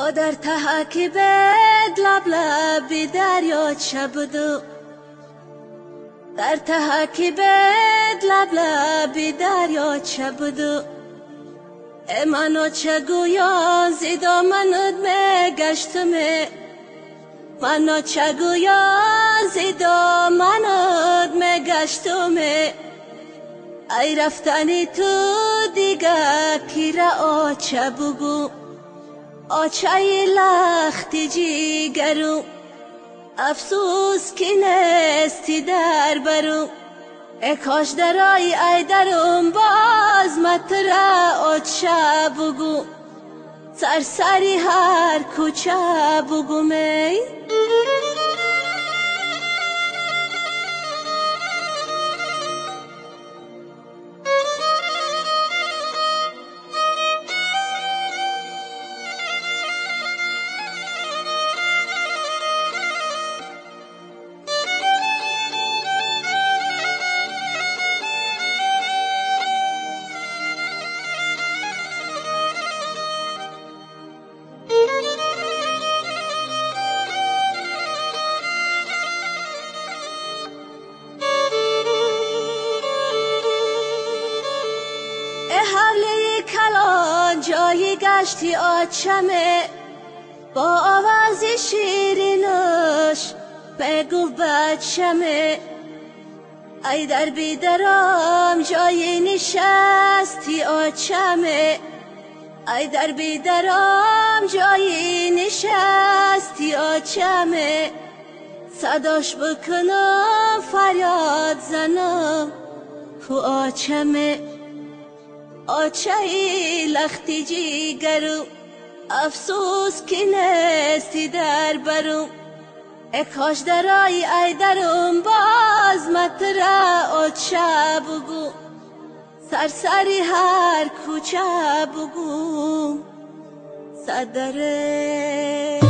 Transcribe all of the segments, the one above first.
در تحکی بد لب لبی دریا چه بودو در تحکی بد لب لبی دریا چه بودو منو چه گویا زیدا منود مگشتمه منو چه گویا زیدا منود مگشتمه ای رفتنی تو دیگه کیره آچه بگو آچه لختی جیگرو افسوس کی نستی در برو ای کاش درای ای درم باز متره آچه بگو سرسری هر کوچه بگو می حوله کلان جایی گشتی آچمه با آوازی شیرینش بگو بچمه ای در بیدرام جایی نشستی آچمه ای در بیدرام جایی نشستی آچمه صداش بکنم فریاد زنم تو آچمه آچه لختی جیگرو افسوس کی نستی در برو ای کاش درای ای درم باز متره آچه بگو سرسری هر کوچه بگو صدره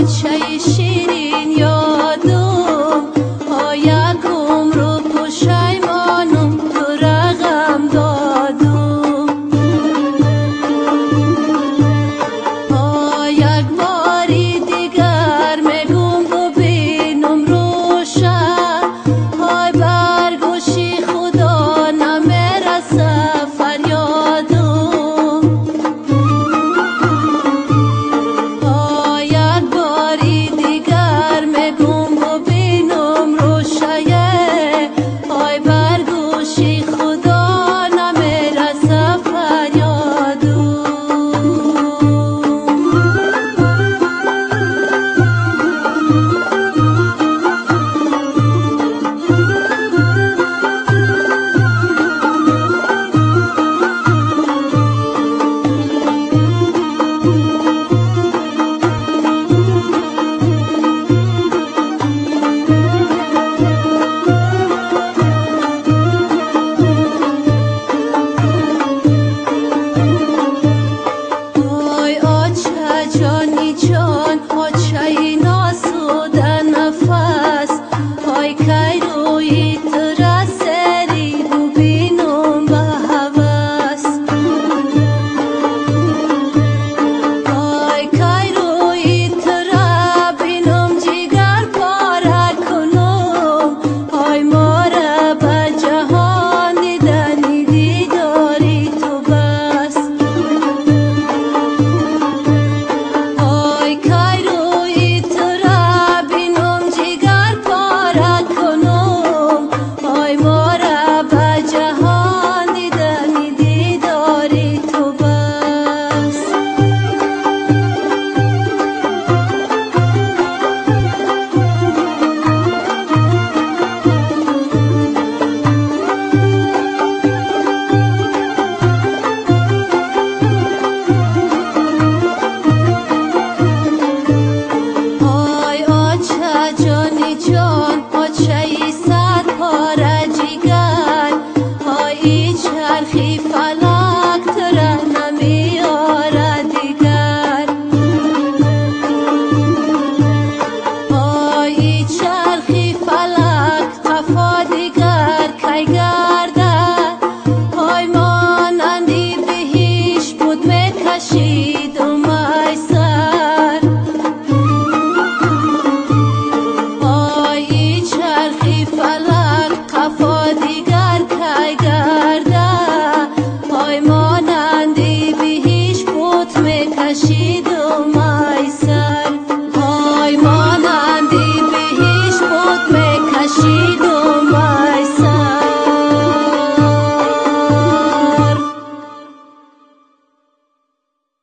بچه شیر